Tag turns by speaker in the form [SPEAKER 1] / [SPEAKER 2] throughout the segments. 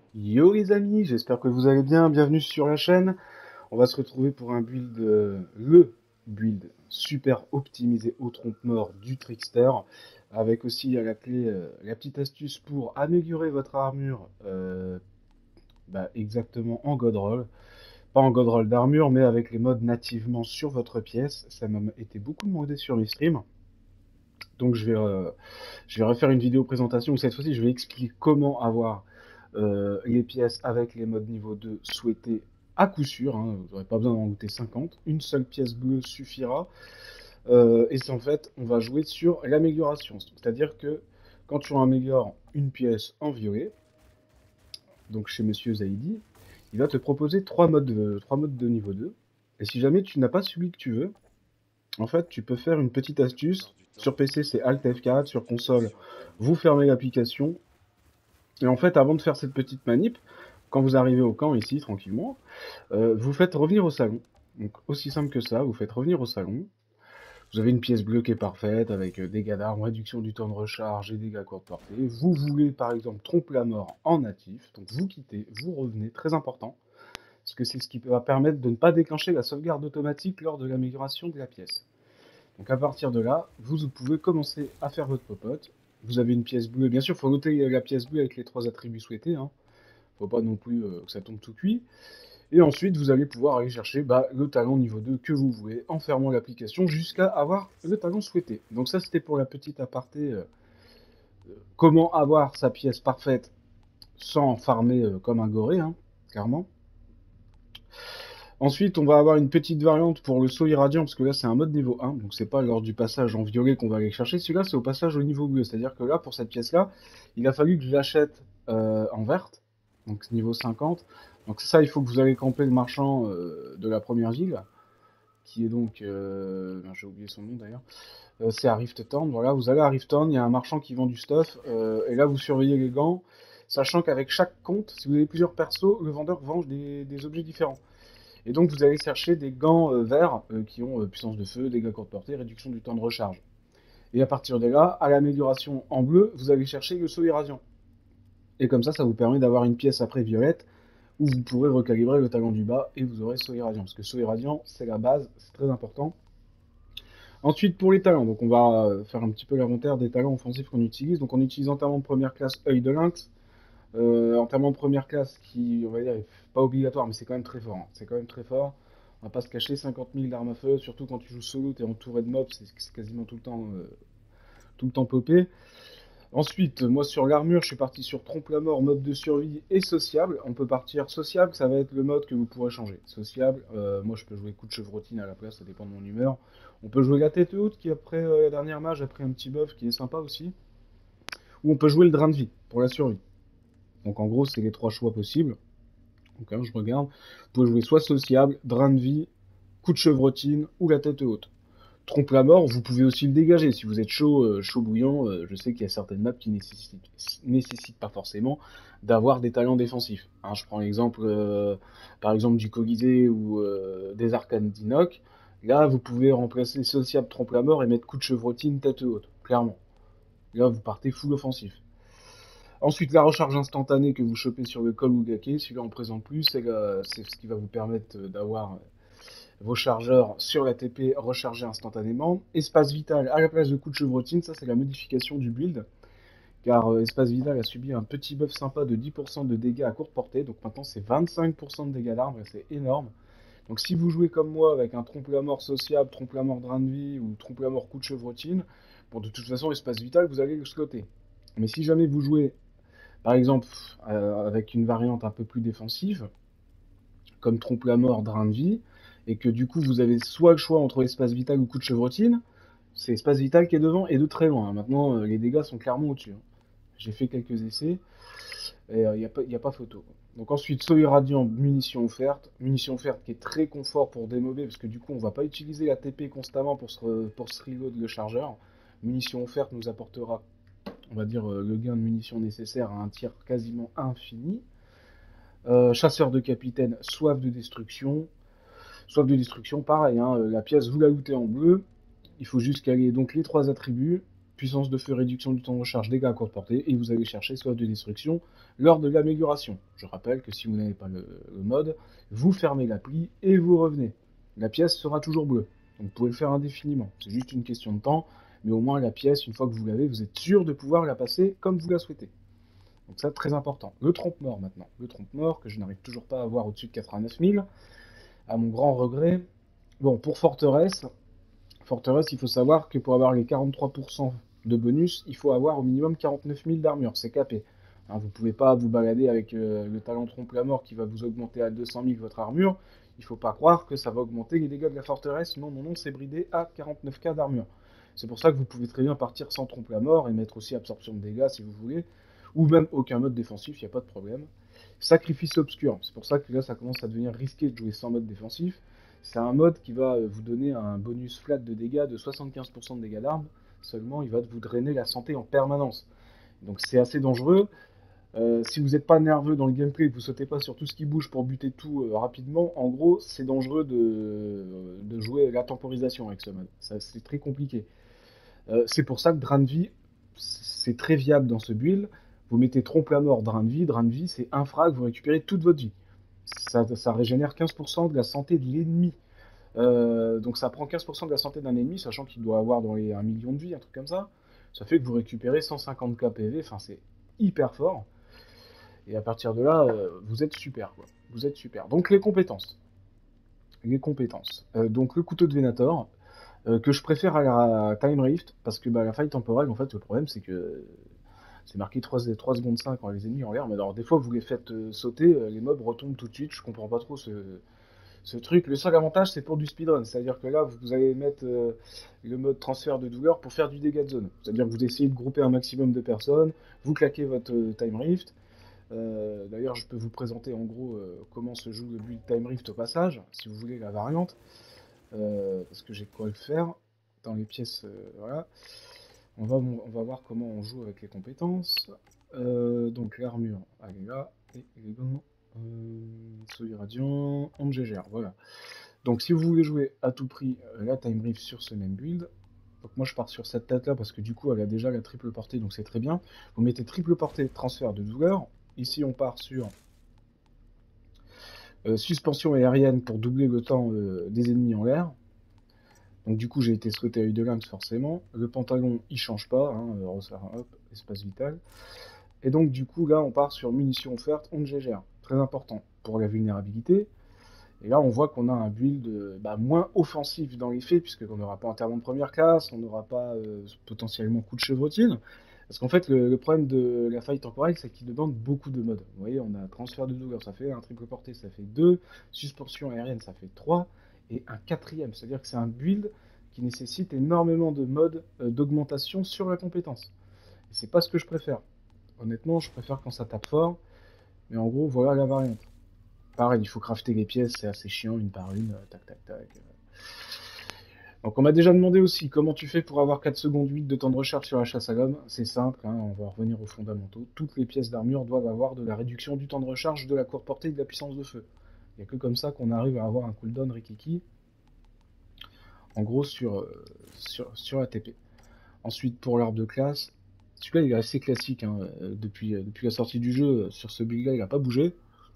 [SPEAKER 1] Yo les amis, j'espère que vous allez bien, bienvenue sur la chaîne. On va se retrouver pour un build, le build super optimisé au trompe-mort du Trickster, avec aussi à la clé la petite astuce pour améliorer votre armure exactement en god roll. Pas en god roll d'armure, mais avec les modes nativement sur votre pièce. Ça m'a été beaucoup demandé sur mes streams. Donc je vais refaire une vidéo présentation où cette fois-ci je vais expliquer comment avoir les pièces avec les modes niveau 2 souhaités à coup sûr, hein, vous n'aurez pas besoin d'en goûter 50, une seule pièce bleue suffira. Et c'est en fait, on va jouer sur l'amélioration, c'est-à-dire que quand tu améliores une pièce en violet, donc chez Monsieur Zaidi, il va te proposer trois modes de niveau 2. Et si jamais tu n'as pas celui que tu veux, en fait, tu peux faire une petite astuce. Sur PC, c'est Alt F4, sur console, vous fermez l'application. Et en fait, avant de faire cette petite manip, quand vous arrivez au camp ici, tranquillement, vous faites revenir au salon. Donc aussi simple que ça, vous faites revenir au salon. Vous avez une pièce bleue qui est parfaite, avec dégâts d'armes, réduction du temps de recharge et dégâts courte portée. Vous voulez par exemple trompe la mort en natif, donc vous quittez, vous revenez, très important, parce que c'est ce qui va permettre de ne pas déclencher la sauvegarde automatique lors de l'amélioration de la pièce. Donc à partir de là, vous pouvez commencer à faire votre popote. Vous avez une pièce bleue, bien sûr, il faut noter la pièce bleue avec les trois attributs souhaités, hein. Faut pas non plus que ça tombe tout cuit. Et ensuite, vous allez pouvoir aller chercher le talent niveau 2 que vous voulez en fermant l'application jusqu'à avoir le talent souhaité. Donc ça, c'était pour la petite aparté. Comment avoir sa pièce parfaite sans farmer comme un goré, hein, clairement. Ensuite, on va avoir une petite variante pour le saut irradiant, parce que là, c'est un mode niveau 1, donc c'est pas lors du passage en violet qu'on va aller chercher. Celui-là, c'est au passage au niveau bleu. C'est-à-dire que là, pour cette pièce-là, il a fallu que je l'achète en verte, donc niveau 50. Donc ça, il faut que vous allez camper le marchand de la première ville, qui est donc... j'ai oublié son nom d'ailleurs. C'est à Rift Town, voilà, vous allez à Rift Town, il y a un marchand qui vend du stuff, et là, vous surveillez les gants, sachant qu'avec chaque compte, si vous avez plusieurs persos, le vendeur vend des objets différents. Et donc vous allez chercher des gants verts qui ont puissance de feu, dégâts courte portée, réduction du temps de recharge. Et à partir de là, à l'amélioration en bleu, vous allez chercher le saut irradiant. Et comme ça vous permet d'avoir une pièce après violette où vous pourrez recalibrer le talent du bas et vous aurez saut irradiant. Parce que saut irradiant, c'est la base, c'est très important. Ensuite, pour les talents, donc on va faire un petit peu l'inventaire des talents offensifs qu'on utilise. Donc on utilise entièrement de première classe œil de lynx, entièrement de première classe qui, on va dire, est pas obligatoire, mais c'est quand même très fort, hein. C'est quand même très fort. On va pas se cacher, 50 000 d'armes à feu, surtout quand tu joues solo, t'es entouré de mobs, c'est quasiment tout le temps popé. Ensuite, moi sur l'armure, je suis parti sur trompe la mort, mode de survie et sociable. On peut partir sociable, ça va être le mode que vous pourrez changer. Sociable, moi je peux jouer coup de chevrotine à la place, ça dépend de mon humeur. On peut jouer la tête haute qui après la dernière mage a pris un petit buff qui est sympa aussi. Ou on peut jouer le drain de vie pour la survie. Donc en gros, c'est les trois choix possibles. Donc hein, je regarde. Vous pouvez jouer soit sociable, drain de vie, coup de chevrotine ou la tête haute. Trompe la mort, vous pouvez aussi le dégager. Si vous êtes chaud, chaud bouillant, je sais qu'il y a certaines maps qui nécessitent pas forcément d'avoir des talents défensifs. Hein, je prends l'exemple, par exemple, du Colisée ou des Arcanes d'Inoc. Là, vous pouvez remplacer sociable trompe la mort et mettre coup de chevrotine tête haute, clairement. Là, vous partez full offensif. Ensuite, la recharge instantanée que vous chopez sur le col ou gake, celui-là on présente plus, c'est ce qui va vous permettre d'avoir vos chargeurs sur la TP rechargés instantanément. Espace vital à la place de coup de chevrotine, ça c'est la modification du build, car Espace vital a subi un petit buff sympa de 10% de dégâts à courte portée, donc maintenant c'est 25% de dégâts d'armes, c'est énorme. Donc si vous jouez comme moi avec un trompe-la-mort sociable, trompe-la-mort drain de vie ou trompe-la-mort coup de chevrotine, bon de toute façon Espace vital vous allez le slotter. Mais si jamais vous jouez par exemple, avec une variante un peu plus défensive, comme trompe la mort, drain de vie, et que du coup vous avez soit le choix entre espace vital ou coup de chevrotine, c'est espace vital qui est devant et de très loin, hein. Maintenant, les dégâts sont clairement au-dessus, hein. J'ai fait quelques essais et il n'y a pas photo. Donc ensuite, saut irradiant, munitions offertes qui est très confort pour démober parce que du coup on va pas utiliser la TP constamment pour se reload le chargeur. Munitions offerte nous apportera, on va dire, le gain de munitions nécessaire à un tir quasiment infini. Chasseur de capitaine, soif de destruction. Soif de destruction, pareil, hein, la pièce, vous la lootez en bleu. Il faut juste caler donc les trois attributs. puissance de feu, réduction du temps de recharge, dégâts à courte portée, et vous allez chercher soif de destruction lors de l'amélioration. Je rappelle que si vous n'avez pas le mode, vous fermez l'appli et vous revenez. La pièce sera toujours bleue, donc vous pouvez le faire indéfiniment. C'est juste une question de temps, mais au moins la pièce, une fois que vous l'avez, vous êtes sûr de pouvoir la passer comme vous la souhaitez. Donc ça, très important. Le trompe-mort maintenant. Le trompe-mort, que je n'arrive toujours pas à avoir au-dessus de 89 000, à mon grand regret. Bon, pour Forteresse, il faut savoir que pour avoir les 43% de bonus, il faut avoir au minimum 49 000 d'armure, c'est capé. Hein, vous ne pouvez pas vous balader avec le talent trompe la mort qui va vous augmenter à 200 000 votre armure. Il ne faut pas croire que ça va augmenter les dégâts de la forteresse. Non, non, non, c'est bridé à 49k d'armure. C'est pour ça que vous pouvez très bien partir sans trompe la mort et mettre aussi absorption de dégâts si vous voulez. Ou même aucun mode défensif, il n'y a pas de problème. Sacrifice obscur, c'est pour ça que là ça commence à devenir risqué de jouer sans mode défensif. C'est un mode qui va vous donner un bonus flat de dégâts de 75% de dégâts d'armes, seulement il va vous drainer la santé en permanence. Donc c'est assez dangereux. Si vous n'êtes pas nerveux dans le gameplay, vous sautez pas sur tout ce qui bouge pour buter tout rapidement, en gros c'est dangereux de jouer la temporisation avec ce mode. C'est très compliqué. C'est pour ça que Drain de vie, c'est très viable dans ce build. Vous mettez trompe la mort, Drain de vie, c'est un frag, vous récupérez toute votre vie. Ça régénère 15% de la santé de l'ennemi. Donc ça prend 15% de la santé d'un ennemi, sachant qu'il doit avoir dans les 1 million de vie, un truc comme ça. Ça fait que vous récupérez 150k PV, enfin c'est hyper fort. Et à partir de là, vous êtes super, quoi. Vous êtes super. Donc les compétences. Donc le couteau de Venator, que je préfère à la Time Rift, parce que la faille temporelle, en fait, le problème c'est que c'est marqué 3 secondes 5 quand les ennemis en l'air, mais alors des fois vous les faites sauter, les mobs retombent tout de suite, je comprends pas trop ce truc. Le seul avantage c'est pour du speedrun, c'est-à-dire que là vous allez mettre le mode transfert de douleur pour faire du dégât de zone, c'est-à-dire que vous essayez de grouper un maximum de personnes, vous claquez votre Time Rift. D'ailleurs je peux vous présenter en gros comment se joue le build Time Rift au passage, si vous voulez la variante, parce que j'ai quoi le faire dans les pièces, voilà. On va voir comment on joue avec les compétences. Donc l'armure, elle est là. Et les gants, Soleil Radiant, Angégère, voilà. Donc si vous voulez jouer à tout prix la Time Rift sur ce même build, donc moi je pars sur cette tête là parce que du coup elle a déjà la triple portée, donc c'est très bien. Vous mettez triple portée, transfert de douleur. Ici on part sur suspension aérienne pour doubler le temps des ennemis en l'air. Donc du coup j'ai été scruté à œil de lynx forcément. Le pantalon il change pas, hein, hop, espace vital. Et donc du coup là on part sur munitions offertes, on gégère. Très important pour la vulnérabilité. Et là on voit qu'on a un build moins offensif dans les faits, puisqu'on n'aura pas enterrement de première classe, on n'aura pas potentiellement coup de chevrotine. Parce qu'en fait le problème de la faille temporelle c'est qu'il demande beaucoup de modes. Vous voyez on a transfert de douleur, ça fait un triple porté, ça fait 2, suspension aérienne ça fait 3, et un quatrième, c'est-à-dire que c'est un build qui nécessite énormément de modes d'augmentation sur la compétence. Et c'est pas ce que je préfère. Honnêtement, je préfère quand ça tape fort, mais en gros, voilà la variante. Pareil, il faut crafter les pièces, c'est assez chiant, une par une, tac tac tac. Donc on m'a déjà demandé aussi comment tu fais pour avoir 4 secondes 8 de temps de recharge sur la chasse à l'homme. C'est simple, hein, on va revenir aux fondamentaux. Toutes les pièces d'armure doivent avoir de la réduction du temps de recharge, de la courte portée et de la puissance de feu. Il n'y a que comme ça qu'on arrive à avoir un cooldown Rikiki, en gros sur ATP. Ensuite pour l'arbre de classe, celui-là il est assez classique, hein, depuis la sortie du jeu, sur ce build là il n'a pas bougé.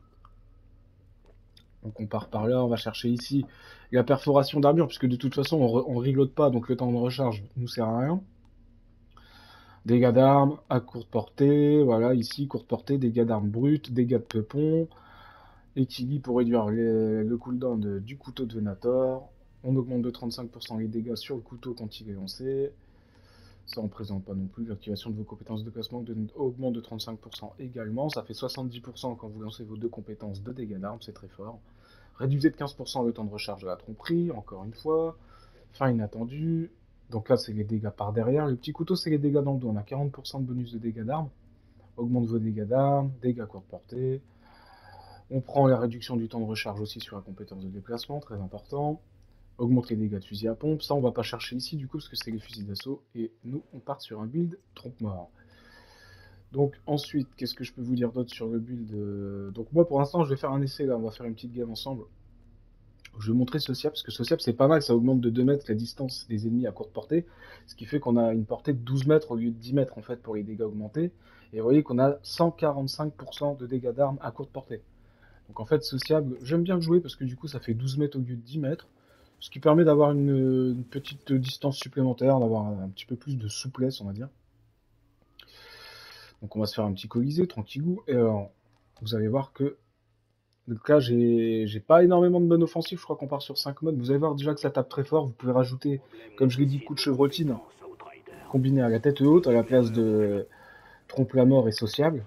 [SPEAKER 1] Donc on part par là, on va chercher ici la perforation d'armure, puisque de toute façon on riglote pas, donc le temps de recharge nous sert à rien. Dégâts d'armes à courte portée, voilà, ici courte portée, dégâts d'armes brutes, dégâts de peupon, équilibre pour réduire le cooldown du couteau de Venator. On augmente de 35% les dégâts sur le couteau quand il est lancé. Ça on présente pas non plus. L'activation de vos compétences de placement augmente de 35% également. Ça fait 70% quand vous lancez vos deux compétences de dégâts d'armes, c'est très fort. Réduisez de 15% le temps de recharge de la tromperie, encore une fois. Fin inattendue. Donc là, c'est les dégâts par derrière. Le petit couteau, c'est les dégâts dans le dos. On a 40% de bonus de dégâts d'armes. Augmente vos dégâts d'armes, dégâts courte portée. On prend la réduction du temps de recharge aussi sur la compétence de déplacement, très important. Augmente les dégâts de fusil à pompe. Ça, on va pas chercher ici, du coup, parce que c'est les fusils d'assaut. Et nous, on part sur un build trompe-mort. Donc ensuite, qu'est-ce que je peux vous dire d'autre sur le build Donc moi, pour l'instant, je vais faire un essai, là. On va faire une petite game ensemble. Je vais montrer sociable, parce que sociable c'est pas mal, ça augmente de 2 mètres la distance des ennemis à courte portée, ce qui fait qu'on a une portée de 12 mètres au lieu de 10 mètres en fait pour les dégâts augmentés. Et vous voyez qu'on a 145% de dégâts d'armes à courte portée. Donc en fait sociable, j'aime bien le jouer parce que du coup ça fait 12 mètres au lieu de 10 mètres, ce qui permet d'avoir une petite distance supplémentaire, d'avoir un petit peu plus de souplesse on va dire. Donc on va se faire un petit colisée, tranquillou, et alors, vous allez voir que donc là, j'ai pas énormément de bonnes offensives, je crois qu'on part sur 5 modes. Vous allez voir déjà que ça tape très fort. Vous pouvez rajouter, comme je l'ai dit, coup de chevrotine combiné à la tête haute à la place de trompe la mort et sociable.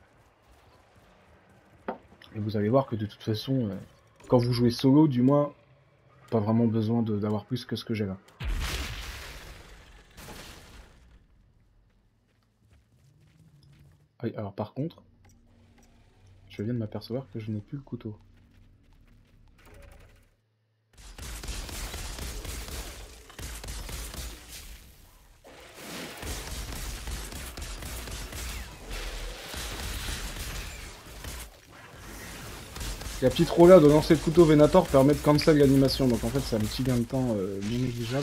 [SPEAKER 1] Et vous allez voir que de toute façon, quand vous jouez solo, du moins, pas vraiment besoin d'avoir plus que ce que j'ai là. Oui, alors par contre, je viens de m'apercevoir que je n'ai plus le couteau. La petite roulade de lancer le couteau Venator permet de cancel l'animation, donc en fait c'est un petit gain de temps non négligeable.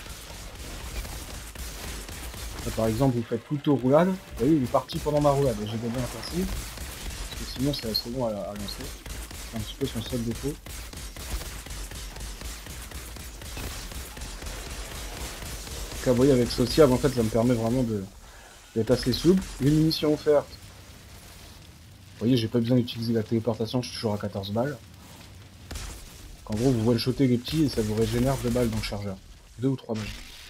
[SPEAKER 1] Là, par exemple, vous faites couteau roulade, vous voyez il est parti pendant ma roulade et j'ai gagné un passif, parce que sinon c'est assez long à lancer. C'est un petit peu son seul défaut. Là, vous voyez avec sociable en fait ça me permet vraiment d'être assez souple. Une munition offerte. Vous voyez j'ai pas besoin d'utiliser la téléportation, je suis toujours à 14 balles. En gros vous one-shotez les petits et ça vous régénère 2 balles dans le chargeur. 2 ou 3 balles.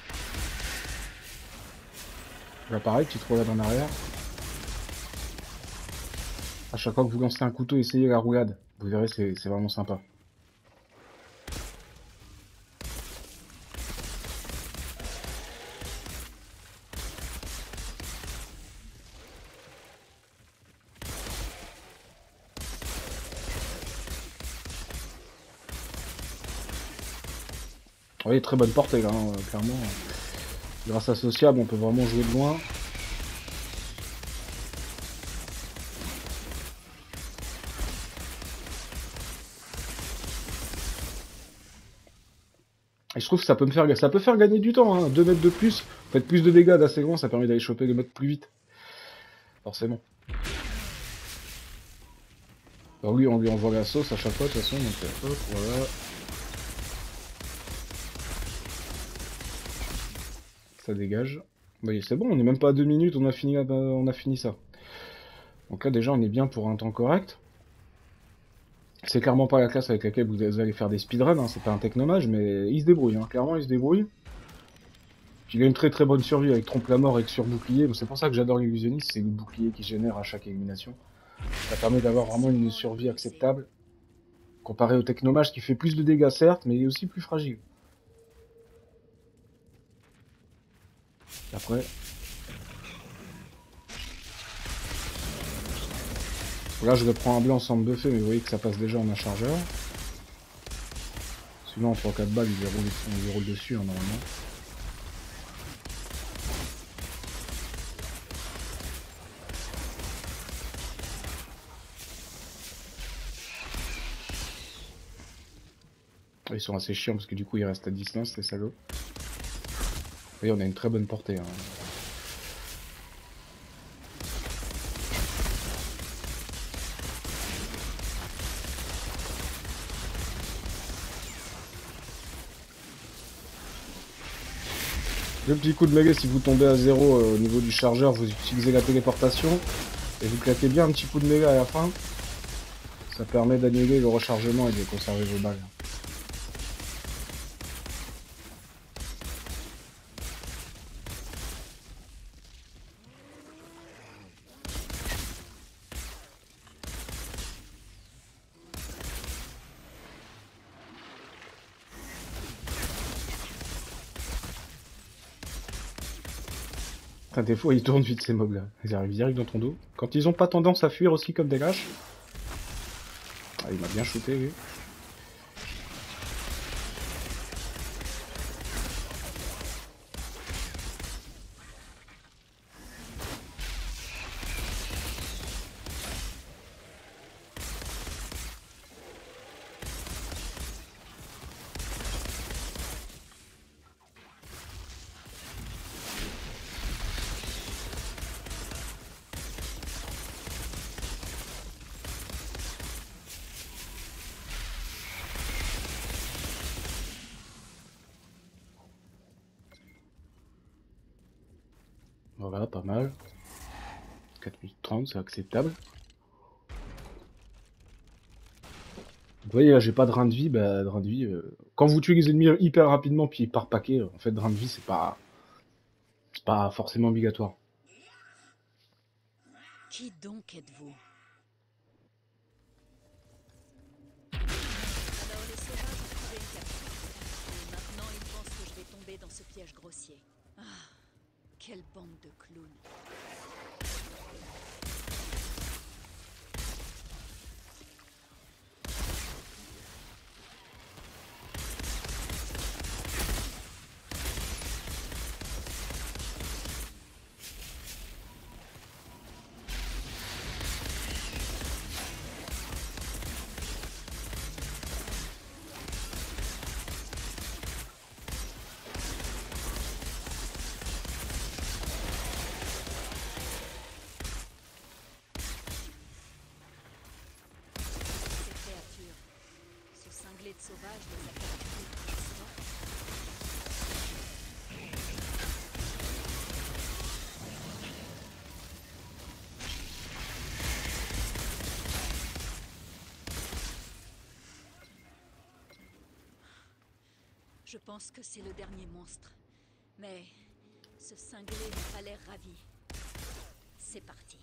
[SPEAKER 1] Là pareil, petite roulade en arrière. À chaque fois que vous lancez un couteau, essayez la roulade. Vous verrez, c'est vraiment sympa. Vous voyez, très bonne portée là, hein, clairement. Grâce à sociable, on peut vraiment jouer de loin. Et je trouve que ça peut faire gagner du temps, hein. 2 mètres de plus, vous faites plus de dégâts d'assez grand, ça permet d'aller choper les mecs plus vite. Forcément. Alors lui, on lui envoie la sauce à chaque fois de toute façon, donc hop, voilà. Ça dégage. Vous voyez, c'est bon, on est même pas à 2 minutes, on a fini ça. Donc là déjà on est bien pour un temps correct. C'est clairement pas la classe avec laquelle vous allez faire des speedruns, hein. C'est pas un technomage, mais il se débrouille, hein. Clairement il se débrouille. Puis il a une très très bonne survie avec trompe la mort et sur bouclier, donc c'est pour ça que j'adore l'illusionniste, c'est le bouclier qui génère à chaque élimination. Ça permet d'avoir vraiment une survie acceptable, comparé au technomage qui fait plus de dégâts certes, mais il est aussi plus fragile. Après... Là je reprends un blanc sans me buffer, mais vous voyez que ça passe déjà en un chargeur. Sinon en 3-4 balles il déroule dessus hein, normalement. Ils sont assez chiants parce que du coup ils restent à distance les salauds. Vous voyez on a une très bonne portée. Hein. Le petit coup de mêlée, si vous tombez à 0 au niveau du chargeur, vous utilisez la téléportation et vous claquez bien un petit coup de mêlée à la fin. Ça permet d'annuler le rechargement et de conserver vos balles. Enfin, des fois ils tournent vite ces mobs là, ils arrivent direct dans ton dos. Quand ils ont pas tendance à fuir aussi comme des lâches. Ah, il m'a bien shooté lui. Voilà, pas mal. 4 minutes 30, c'est acceptable. Vous voyez, là, j'ai pas de rein de vie. Bah, de rein de vie, quand vous tuez les ennemis hyper rapidement, puis par paquet, en fait, de rein de vie, c'est pas forcément obligatoire.
[SPEAKER 2] Qui donc êtes-vous? Alors les sauvages ont trouvé une capture. Et maintenant ils pensent que je vais tomber dans ce piège grossier. Ah, quelle bande de clowns. Ces créatures, ce cinglé de sauvages les a capturés par le soin. Je pense que c'est le dernier monstre. Mais ce cinglé n'a pas l'air ravi. C'est parti.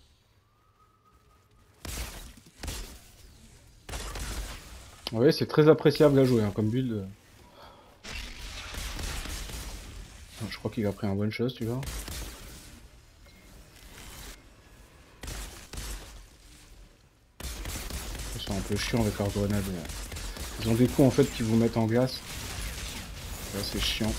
[SPEAKER 1] Ouais, c'est très appréciable à jouer, hein, comme build. Je crois qu'il a pris un one shot, tu vois. Ils sont un peu chiants avec leurs grenades. Ils ont des coups en fait qui vous mettent en glace. Là, c'est chiant.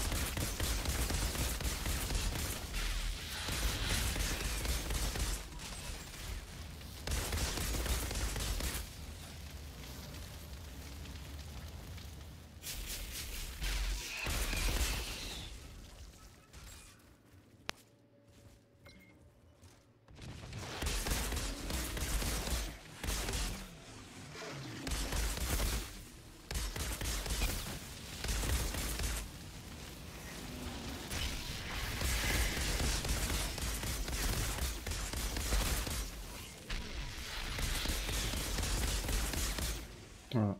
[SPEAKER 1] Voilà.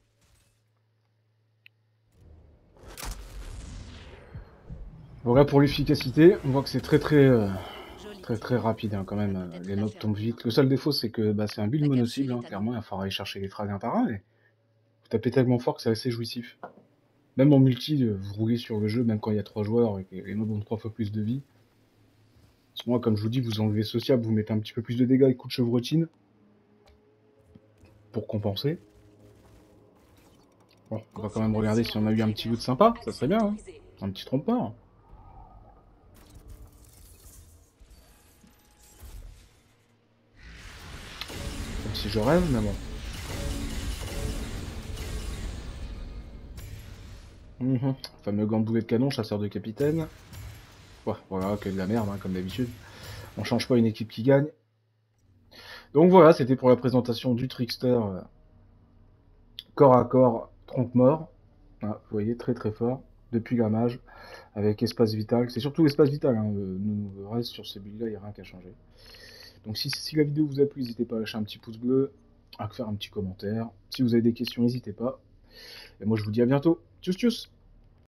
[SPEAKER 1] Voilà pour l'efficacité. On voit que c'est très rapide hein, quand même. Les mobs tombent vite. Le seul défaut c'est que bah, c'est un build mono-cible. Hein, clairement, il va falloir aller chercher les frags un par un. Et vous tapez tellement fort que c'est assez jouissif. Même en multi, vous roulez sur le jeu, même quand il y a 3 joueurs et que les mobs ont 3 fois plus de vie. Moi, comme je vous dis, vous enlevez sociable, vous mettez un petit peu plus de dégâts et coup de chevrotine pour compenser. Bon, on va quand même regarder si on a eu un petit bout de sympa, ça serait bien, hein. Un petit trompeur. Comme si je rêve, mais bon. Fameux gant de boulet de canon, chasseur de capitaine. Ouais, voilà, que de la merde, hein, comme d'habitude. On change pas une équipe qui gagne. Donc voilà, c'était pour la présentation du Trickster corps à corps, tronc mort. Ah, vous voyez, très fort. Depuis la mage, avec espace vital. C'est surtout l'espace vital, hein. Le reste sur ces builds là, il n'y a rien qu'à changer. Donc si la vidéo vous a plu, n'hésitez pas à lâcher un petit pouce bleu, à faire un petit commentaire. Si vous avez des questions, n'hésitez pas. Et moi je vous dis à bientôt. Tchuss tchuss.